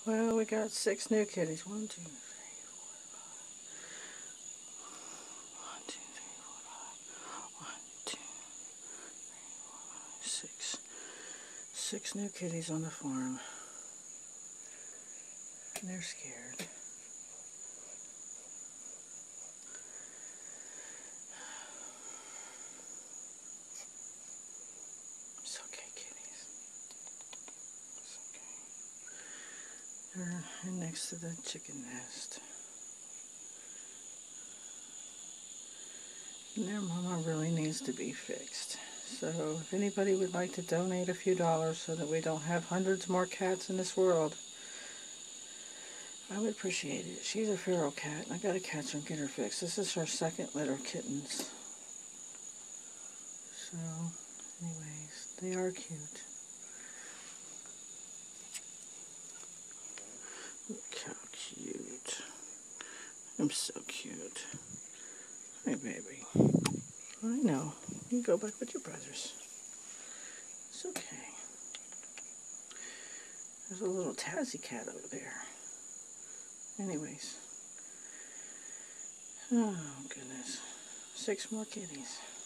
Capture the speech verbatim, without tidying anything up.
Well, we got six new kitties. One, two, three, one, two, three, four, five. One, two, three, four, five, six. Six new kitties on the farm. And they're scared. It's okay, kitties. It's okay. They're next to the chicken nest. And their mama really needs to be fixed. So if anybody would like to donate a few dollars so that we don't have hundreds more cats in this world, I would appreciate it. She's a feral cat, and I gotta catch her and get her fixed. This is her second litter of kittens. So, anyways, they are cute. Look how cute. I'm so cute. Hey, baby. I know. You can go back with your brothers. It's okay. There's a little Tassie cat over there. Anyways. Oh, goodness. Six more kitties.